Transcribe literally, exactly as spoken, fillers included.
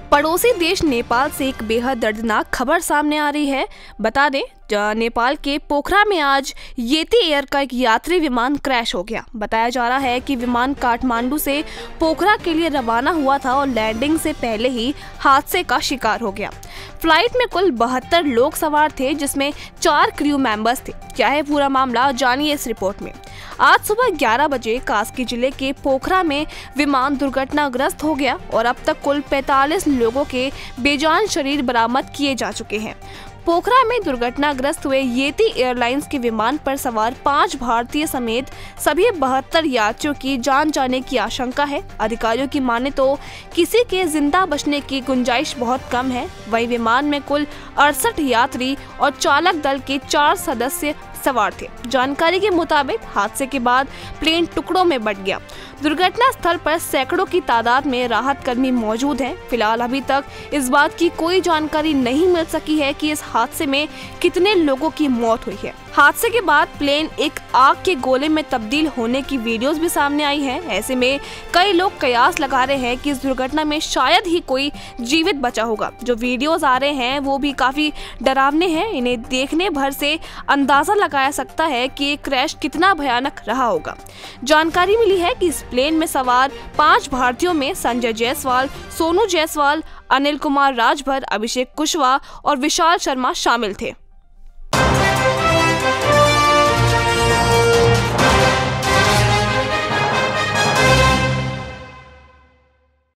पड़ोसी देश नेपाल से एक बेहद दर्दनाक खबर सामने आ रही है। बता दें, नेपाल के पोखरा में आज येती एयर का एक यात्री विमान क्रैश हो गया। बताया जा रहा है कि विमान काठमांडू से पोखरा के लिए रवाना हुआ था और लैंडिंग से पहले ही हादसे का शिकार हो गया। फ्लाइट में कुल बहत्तर लोग सवार थे, जिसमें चार क्रू मेंबर्स थे। क्या है पूरा मामला, जानिए इस रिपोर्ट में। आज सुबह ग्यारह बजे कास्की जिले के पोखरा में विमान दुर्घटनाग्रस्त हो गया और अब तक कुल पैंतालीस लोगों के बेजान शरीर बरामद किए जा चुके हैं। पोखरा में दुर्घटनाग्रस्त हुए येती एयरलाइंस के विमान पर सवार पांच भारतीय समेत सभी बहत्तर यात्रियों की जान जाने की आशंका है। अधिकारियों की माने तो किसी के जिंदा बचने की गुंजाइश बहुत कम है। वहीं विमान में कुल अड़सठ यात्री और चालक दल के चार सदस्य सवार थे। जानकारी के मुताबिक हादसे के बाद प्लेन टुकड़ों में बट गया। दुर्घटना स्थल पर सैकड़ों की तादाद में राहत कर्मी मौजूद हैं। फिलहाल अभी तक इस बात की कोई जानकारी नहीं मिल सकी है कि इस हादसे में कितने लोगों की मौत हुई है। हादसे के बाद प्लेन एक आग के गोले में तब्दील होने की वीडियोस भी सामने आई हैं। ऐसे में कई लोग कयास लगा रहे हैं कि इस दुर्घटना में शायद ही कोई जीवित बचा होगा। जो वीडियोस आ रहे हैं वो भी काफी डरावने हैं। इन्हें देखने भर से अंदाजा लगाया सकता है कि ये क्रैश कितना भयानक रहा होगा। जानकारी मिली है कि इस प्लेन में सवार पांच भारतीयों में संजय जायसवाल, सोनू जायसवाल, अनिल कुमार राजभर, अभिषेक कुशवाहा और विशाल शर्मा शामिल थे।